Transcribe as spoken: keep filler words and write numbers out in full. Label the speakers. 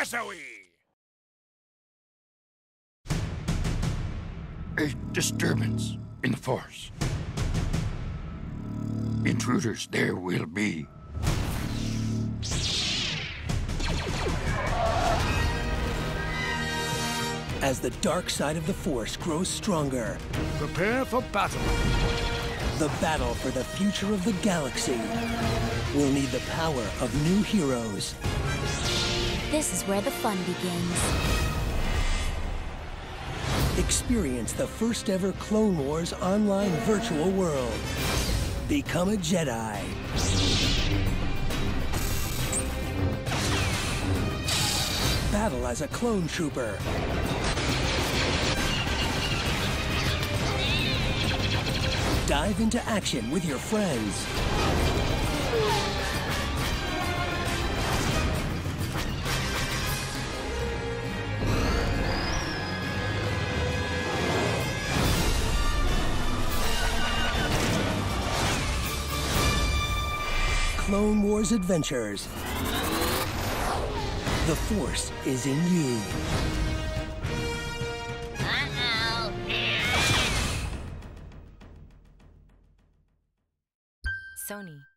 Speaker 1: Lasso-y!
Speaker 2: A disturbance in the Force. Intruders there will be.
Speaker 3: As the dark side of the Force grows stronger,
Speaker 1: Prepare for battle.
Speaker 3: the battle for the future of the galaxy will need the power of new heroes.
Speaker 4: This is where the fun begins.
Speaker 3: Experience the first ever Clone Wars online virtual world. Become a Jedi. Battle as a clone trooper. Dive into action with your friends. Clone Wars Adventures. The Force is in you.
Speaker 4: Uh-oh.
Speaker 5: Sony.